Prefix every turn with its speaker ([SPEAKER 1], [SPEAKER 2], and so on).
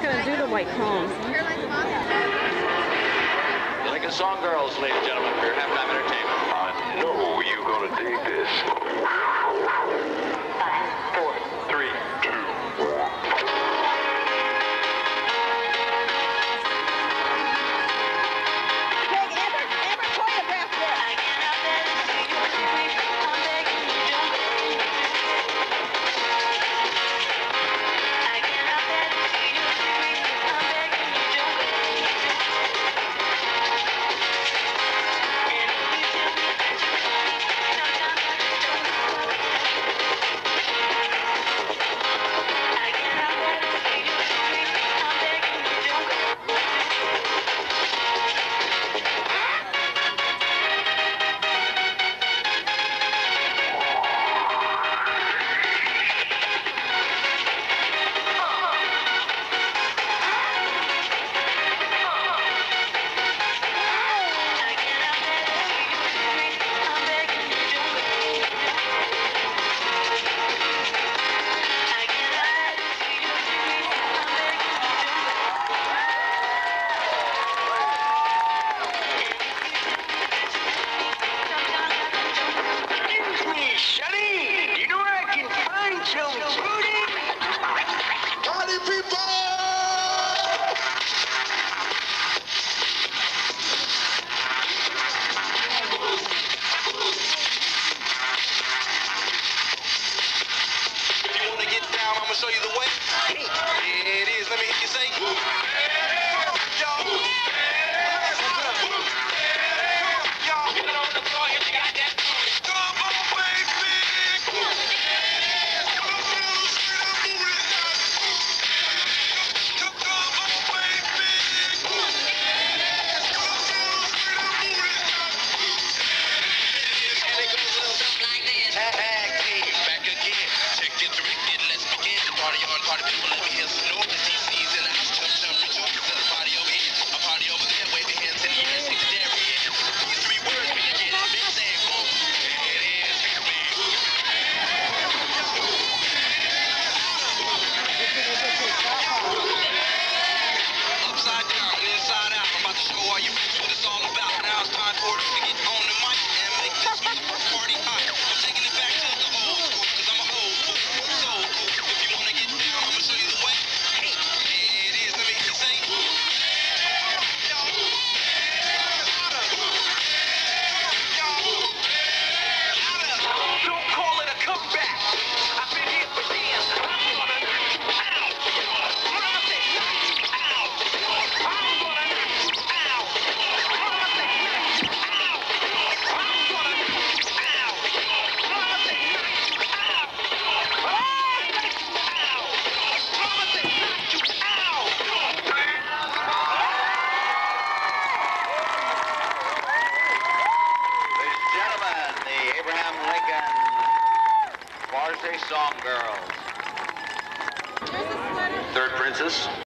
[SPEAKER 1] not going to do the white prom.
[SPEAKER 2] Lincoln Song Girls, ladies and gentlemen, for your halftime entertainment.
[SPEAKER 3] I know you're gonna dig this.
[SPEAKER 2] 5, 4, 3, 2, 1.
[SPEAKER 4] I'ma show you the way. Here it is. Let me hear you say. Party people, let me hear some noise. DC's in the house, jump, rejoice. There's a party over here, a party over there. Wave your hands in the air, take the dairy in. These 3 words, we can get a big thing. Boom. It is happy. Upside down and inside out. I'm about to show all you bitches what it's all about. Now it's time for us to get on the mic and make this party hot. I'm taking it back to the old school, cause I'm a old school, so cool. If you wanna get down, I'ma show you the way. Here it is, let me hear you say. Don't call it a comeback. I've been here for years. I'm gonna knock you out. Mama said knock you out. I'm gonna knock you out. Mama said knock you out. I'm gonna knock you out. Mama said knock you out. Oh, knock you out. Mama said knock you out.
[SPEAKER 2] Ladies and gentlemen, the Abraham Lincoln Farce Song Girls. Third Princess.